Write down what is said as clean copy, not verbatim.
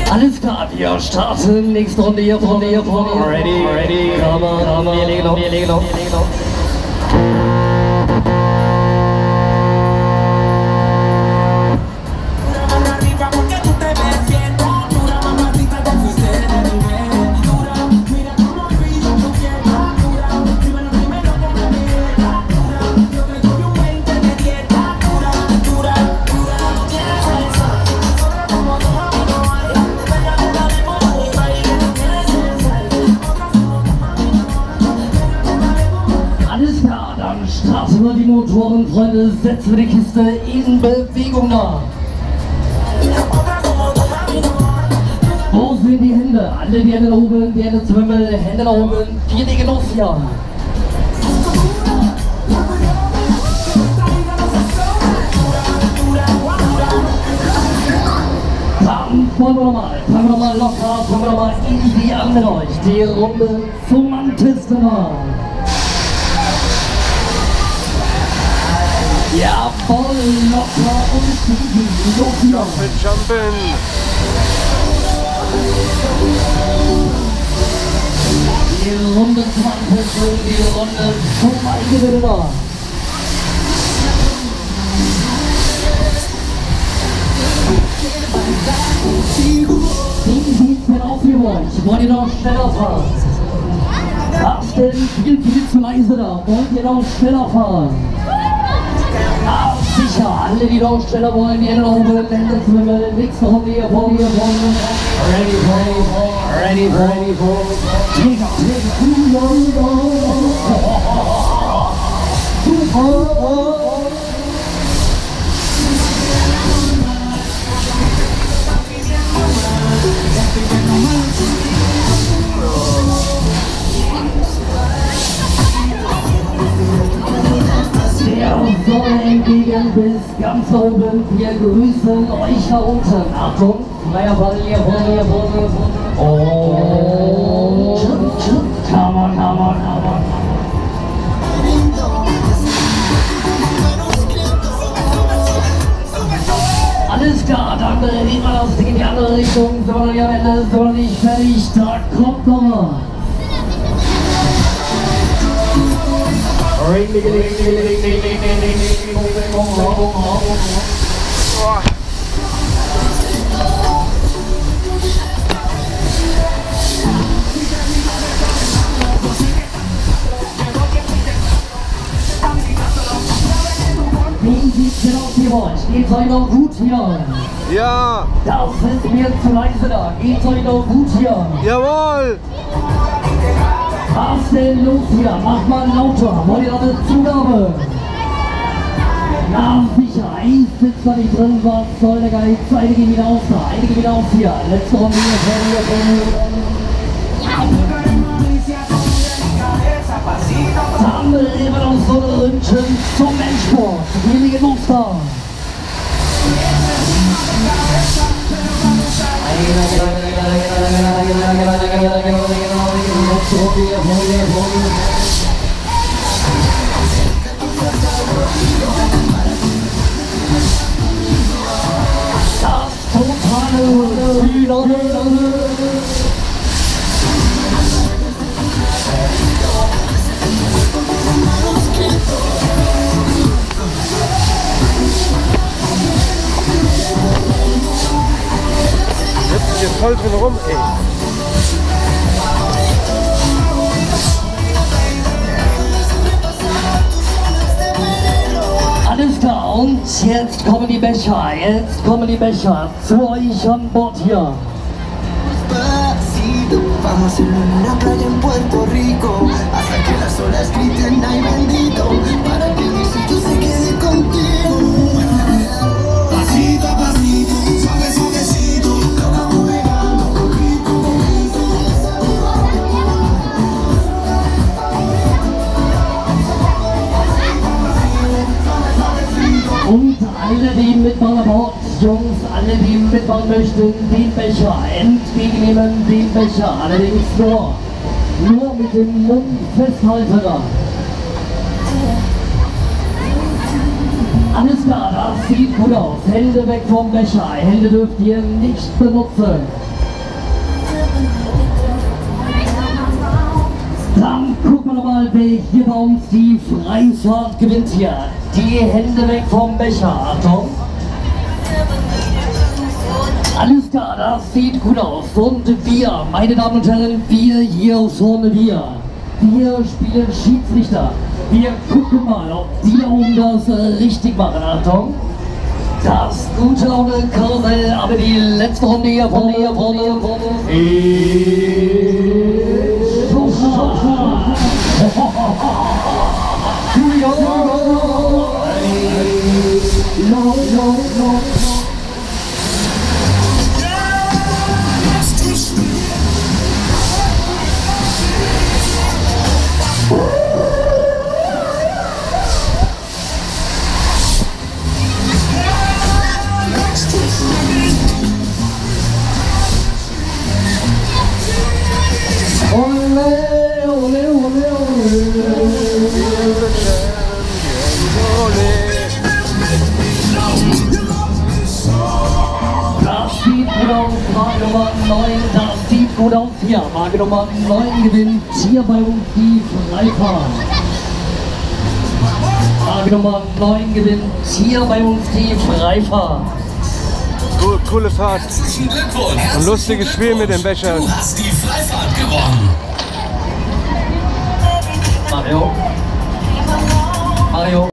Alles klar, wir starten. Nächste Runde hier vorne. Ready. Come on. Wir legen noch. Starten wir die Motoren, Freunde, setzen wir die Kiste in Bewegung nach. Wo sind die Hände? Alle die Hände nach oben, die Hände zum Himmel, Hände nach oben, wir legen los hier. Dann fangen wir nochmal locker, fangen wir nochmal easy an mit euch. Die Runde zum Mantesten an. Jawohl, locker und easy. Los hier. Jumpin'. Die Runde zum Antesten, die Runde zum Eingewinner. Wie sieht's denn aus hier bei euch? Wollt ihr noch schneller fahren? Was denn? Viel zu leise da. Wollt ihr noch schneller fahren? Ah, sicher. Alle, die noch schneller wollen, die Hände nach oben, Hände zum Himmel. Nächste Runde hier vorne. Ready for. Tiger. Sonne entgegen bis ganz oben. Wir grüßen euch da unten. Achtung, freier Ball hier vorne. Oh, come on. Alles klar, dann dreht man das Ding in die andere Richtung. Sind wir noch nicht am Ende, sind wir noch nicht fertig. Da kommt noch mal. Wie sieht's denn aus hier bei euch? Geht's euch noch gut hier? Ja! Das ist mir zu leise da. Geht's euch noch gut hier? Jawohl! Was denn los hier? Macht mal lauter. Wollt ihr noch eine Zugabe? Na sicher, Eis sitzt da nicht drin, was soll der Geiz? Einige gehen wieder aus hier. Letzte Runde hier. Dann drehen wir noch so eine Ründchen zum Endspurt. Wir legen los da. Das totale Finale. Jetzt hier voll drin rum, ey. Alles klar, und jetzt kommen die Becher zu euch an Bord hier. Vamos a hacerlo en una playa en Puerto Rico hasta que las olas griten ay bendito para que mi sitio se quede contigo. Pasito a pasito, suavecito, lo vamos pegando rico. Und alle, die mitmachen an Bord, Jungs, alle, die mitmachen möchten, den Becher entgegennehmen, den Becher, allerdings nur mit dem Mund festhalten. Alles klar, das sieht gut aus. Hände weg vom Becher, Hände dürft ihr nicht benutzen. Dann gucken wir mal, wer hier bei uns die Freifahrt gewinnt hier. Die Hände weg vom Becher. Achtung. Alles klar, das sieht gut aus. Und wir, meine Damen und Herren, wir hier aus Horne, wir spielen Schiedsrichter. Wir gucken mal, ob die da oben das richtig machen. Achtung. Das gute Laune Karussell, aber die letzte Runde hier vorne. Marke Nummer 9, das sieht gut aus hier. Marke Nummer 9 gewinnt hier bei uns die Freifahrt. Marke Nummer 9 gewinnt hier bei uns die Freifahrt. Coole Fahrt. Herzlichen Glückwunsch. Ein lustiges Spiel mit den Bechern. Du hast die Freifahrt gewonnen. Mario.